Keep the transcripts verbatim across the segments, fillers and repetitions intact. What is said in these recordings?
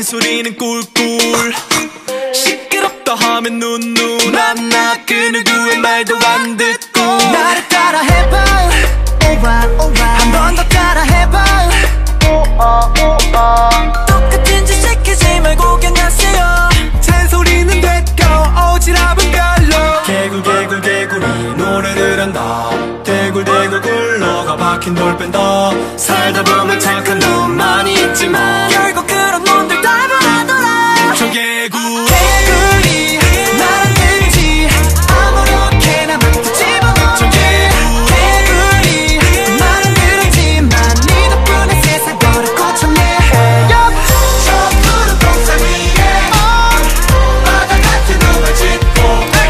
잔소리는 꿀꿀 시끄럽다 하면 눈눈 안나 그 누구의 말도 안 듣고 나를 따라 해봐 alright alright 한 번 더 따라 해봐 똑같은 짓 시키지 말고 그냥 하세요 잔소리는 됐고 오지랖은 별로 개굴 개굴 개굴이 노래를 한다 대굴대굴 굴러가 박힌 돌 뺀다 살다 보면 착한 놈 많이 있지만 결국 그런 놈들 다 변하더라 저 개굴 개굴이 나랑 들지 아무렇게나 막 집어넣어 저 개굴 개굴이 말은 들었지만 네 덕분에 세상 버릇 고쳤네 저 푸른 동산 위에 바다 같은 놈을 짚고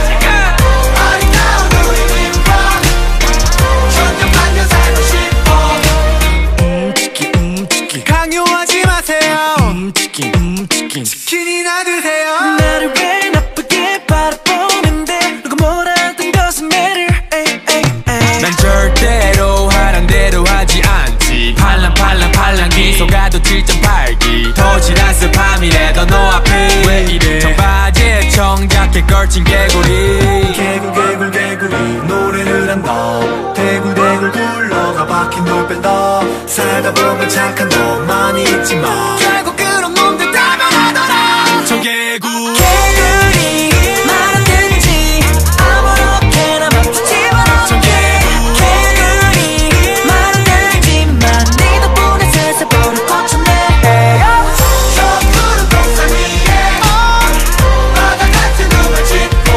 아름다운 우리 민박 천년만년 살고 싶어 움직이 움직이 강요하지 마세요 움직이 움직이 치킨이나 드세요 나를 왜 나쁘게 바라보는데 누가 뭐라든 doesn't matter 에이, 에이, 에이. 난 절대로 하란대로 하지 않지 팔랑팔랑 팔랑기 속아도 칠 점 팔 기 도시란 습함이래도 너 앞에 왜 이래 청바지에 청자켓 걸친 개구리 개굴 개굴 개구리 노래를 한다 대굴대굴 굴러가 박힌 돌 뺀다 살다 보면 착한 놈 많이 있지만 결국 그런 놈들 다 변하더라 저 개굴 개구리 말은 들지 아무렇게나 막 집어넣어 저 개굴 개구리 말은 들지만 네 덕분에 세상 버릇 고쳤네 저 푸른 동산 위에 바다 같은 놈을 짚고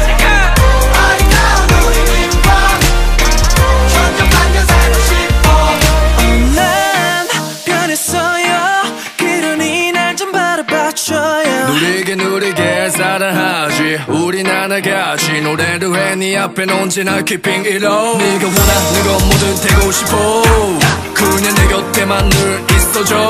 아름다운 우리 민박 천년만년 살고 싶어 난 변했어요 그러니 날 좀 바라봐줘요 누리게 누리게 사랑하지 우린 하나같이 노래를 해 네 앞엔 언제나 keeping it low 네가 원하는 건 뭐든 되고 싶어 그냥 내 곁에만 늘 있어줘